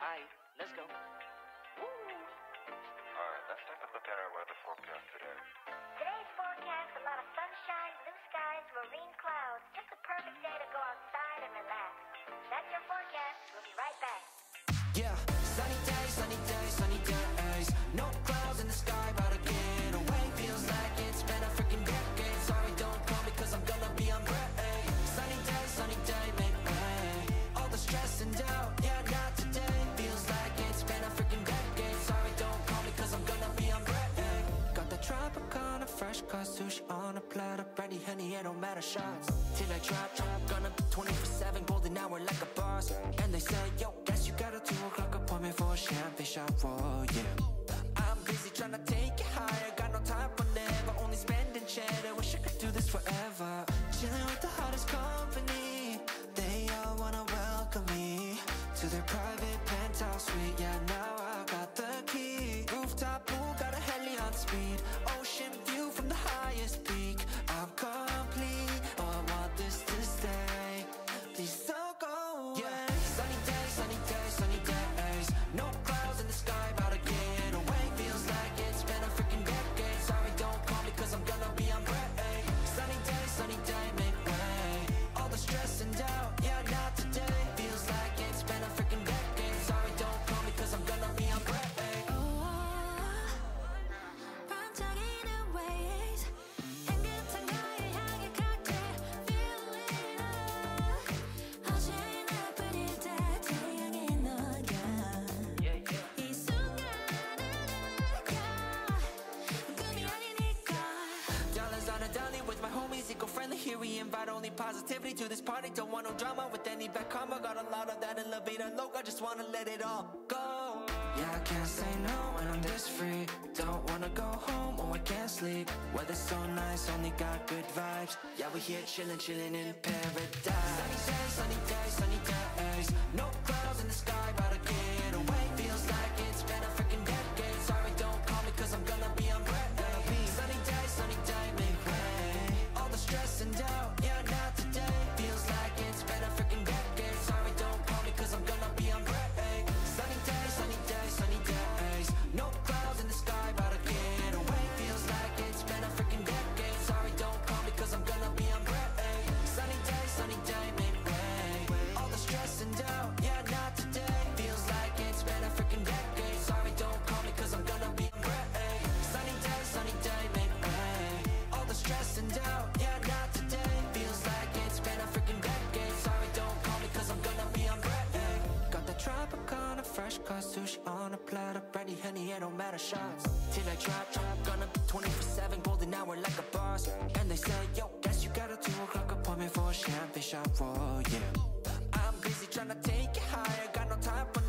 Alright, let's go. Alright, let's take a look at our weather forecast today. Today's forecast, a lot of sunshine, blue skies, marine clouds. Just a perfect day to go outside and relax. That's your forecast. We'll be right back. Yeah, sunny days, sunny days, sunny days. No clouds in the sky, about to get away. Feels like it's been a freaking decade. Sorry, don't call me cause I'm gonna be on break. Sunny day, make way. All the stress and doubt, yeah, not today. Feels like it's been a freaking decade. Sorry, don't call me cause I'm gonna be on break. Got the Tropicana, fresh cut sushi on a platter. Brandy, honey, it don't matter, shots till I drop. Gonna be 24/7, golden hour like a boss. And they say, yo, guess you got a 2 o'clock appointment for a champagne shot, whoa, yeah. I'm busy trying to take it higher. Got no time for never, only spending cheddar. Wish I could do this forever. Chilling with the hottest company. They all wanna welcome me to their private penthouse suite. Yeah, now I got the key. Rooftop pool, got a heli on speed. Ocean view from the highest peak. I'm complete, oh, I want this to stay. Please don't go away. Yeah. Sunny days, sunny days, sunny days. No clouds in the sky, about to get away. Feels like it's been a freaking decade. Sorry, don't call me cause I'm gonna be on break. Sunny day, make way. All the stress and doubt, yeah, not today. Feels like it's been a freaking decade. Sorry, don't call me cause I'm gonna be on break. Eco-friendly, here we invite only positivity to this party. Don't want no drama with any bad karma. Got a lot of that elevator logo, just wanna let it all go. Yeah, I can't say no when I'm this free. Don't wanna go home, oh I can't sleep. Weather's so nice, only got good vibes. Yeah, we're here chillin', chillin' in paradise. Sunny days, sunny days, sunny days. No clouds in the sky, about to get away. Feels like it's been a freaking decade. Sorry, don't call me cause I'm gonna be on break. Sunny day, make way. All the stress and doubt, yeah, not today. Feels like it's been a freaking decade. Sorry, don't call me cause I'm gonna be on break. Sunny days, sunny days, sunny days. No clouds in the sky, about to get away. Feels like it's been a freaking decade. Sorry, don't call me cause I'm gonna be on break. Sunny day, make way. All the stress and doubt, yeah, not today. Feels like it's been a freaking decade. Sorry, don't call me cause I'm gonna be on break. Sunny day, make way. All the stress and doubt, yeah, not today. Feels like it's been a freaking decade. Sorry, don't call me cause I'm gonna be on break. Got the Tropicana, fresh cut sushi on a platter. Brandy, honey, it don't matter, shots till I drop. Gonna be 24/7, golden hour like a boss. And they say, yo, guess you got a 2 o'clock appointment for a champagne shot, whoa, yeah. I'm busy trying to take it higher. Got no time for